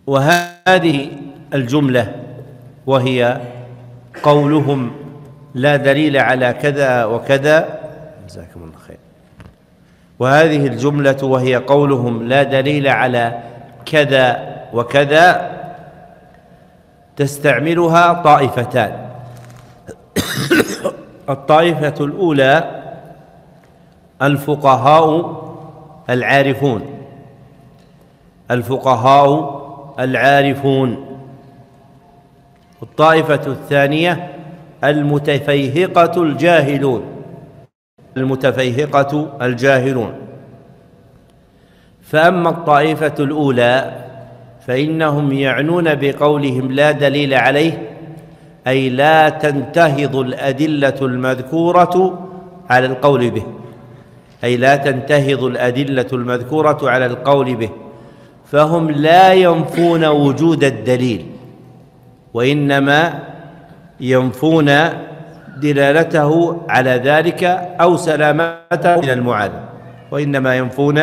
وهذه الجملة وهي قولهم لا دليل على كذا وكذا، جزاكم الله خير. وهذه الجملة وهي قولهم لا دليل على كذا وكذا تستعملها طائفتان. الطائفة الأولى الفقهاء العارفون، الفقهاء العارفون. الطائفة الثانية المتفيهقة الجاهلون، المتفيهقة الجاهلون. فأما الطائفة الأولى فإنهم يعنون بقولهم لا دليل عليه أي لا تنتهض الأدلة المذكورة على القول به، أي لا تنتهض الأدلة المذكورة على القول به، فهم لا ينفون وجود الدليل وإنما ينفون دلالته على ذلك أو سلامته من المعارض، وإنما ينفون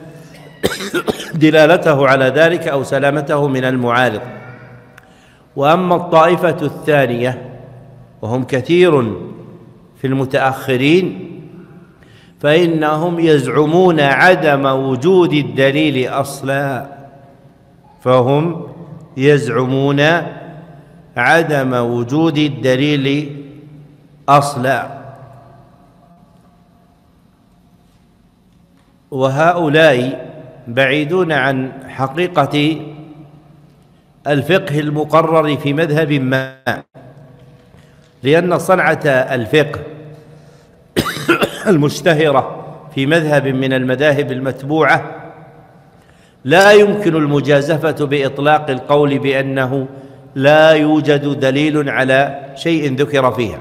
دلالته على ذلك أو سلامته من المعارض. وأما الطائفة الثانية وهم كثير في المتأخرين فإنهم يزعمون عدم وجود الدليل أصلا، فهم يزعمون عدم وجود الدليل أصلا. وهؤلاء بعيدون عن حقيقة الفقه المقرر في مذهب ما، لأن صنعة الفقه المشتهرة في مذهب من المذاهب المتبوعة لا يمكن المجازفة بإطلاق القول بأنه لا يوجد دليل على شيء ذكر فيها.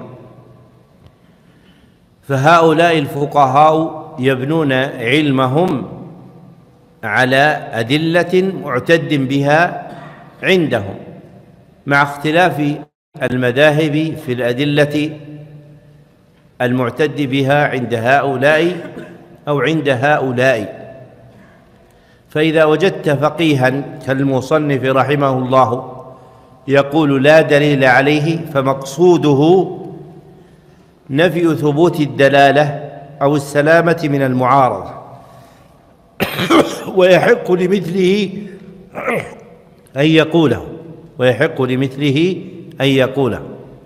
فهؤلاء الفقهاء يبنون علمهم على أدلة معتد بها عندهم، مع اختلاف المذاهب في الأدلة المعتد بها عند هؤلاء أو عند هؤلاء. فإذا وجدت فقيها كالمصنف رحمه الله يقول لا دليل عليه فمقصوده نفي ثبوت الدلالة أو السلامة من المعارضة، ويحق لمثله أن يقوله، ويحق لمثله أن يقوله.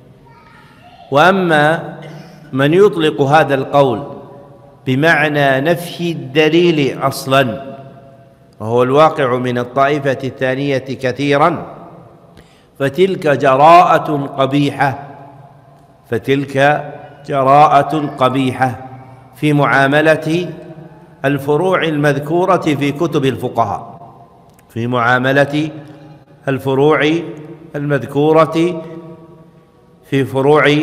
وأما من يطلق هذا القول بمعنى نفي الدليل أصلا، وهو الواقع من الطائفة الثانية كثيرا، فتلك جراءة قبيحة، فتلك جراءة قبيحة في معاملة الفروع المذكورة في كتب الفقهاء، في معاملة الفروع المذكورة في فروع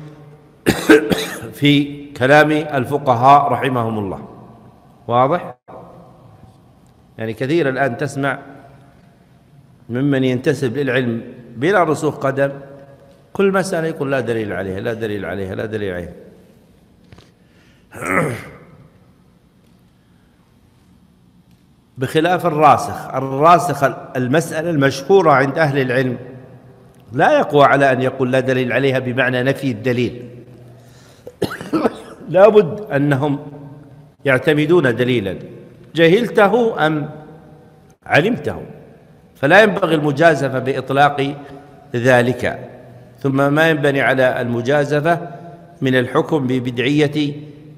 في كلام الفقهاء رحمهم الله. واضح؟ يعني كثير الآن تسمع ممن ينتسب للعلم بلا رسوخ قدم كل مسألة يقول لا دليل عليها، لا دليل عليها، لا دليل عليها. بخلاف الراسخ المسألة المشهورة عند أهل العلم لا يقوى على أن يقول لا دليل عليها بمعنى نفي الدليل، لا بد أنهم يعتمدون دليلا جهلته أم علمته، فلا ينبغي المجازفة بإطلاق ذلك. ثم ما ينبني على المجازفة من الحكم ببدعية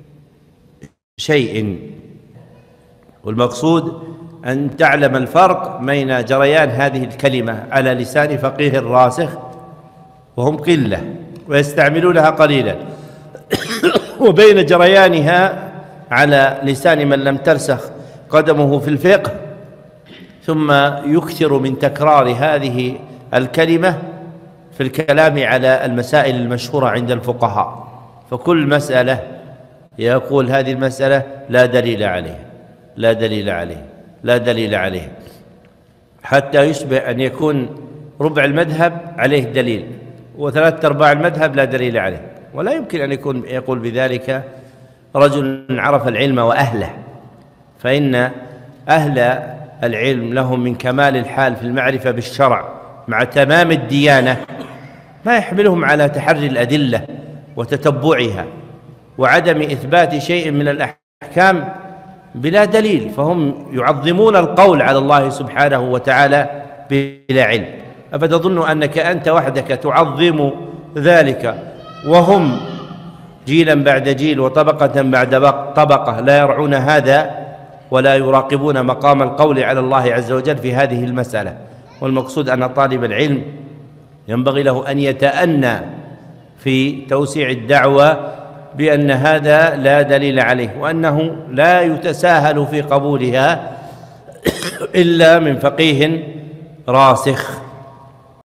شيء، والمقصود أن تعلم الفرق بين جريان هذه الكلمة على لسان فقيه راسخ وهم قلة ويستعملونها قليلا، وبين جريانها على لسان من لم ترسخ قدمه في الفقه ثم يكثر من تكرار هذه الكلمة في الكلام على المسائل المشهورة عند الفقهاء. فكل مسألة يقول هذه المسألة لا دليل عليه، لا دليل عليه، لا دليل عليه، حتى يشبه أن يكون ربع المذهب عليه دليل وثلاثة أرباع المذهب لا دليل عليه. ولا يمكن أن يكون يقول بذلك رجل عرف العلم وأهله، فإن أهل العلم لهم من كمال الحال في المعرفة بالشرع مع تمام الديانة ما يحملهم على تحري الأدلة وتتبعها وعدم إثبات شيء من الأحكام بلا دليل، فهم يعظمون القول على الله سبحانه وتعالى بلا علم. أفتظن أنك أنت وحدك تعظم ذلك وهم جيلا بعد جيل وطبقة بعد طبقة لا يرعون هذا ولا يراقبون مقام القول على الله عز وجل في هذه المسألة؟ والمقصود أن طالب العلم ينبغي له أن يتأنى في توسيع الدعوة بأن هذا لا دليل عليه، وأنه لا يتساهل في قبولها إلا من فقيه راسخ.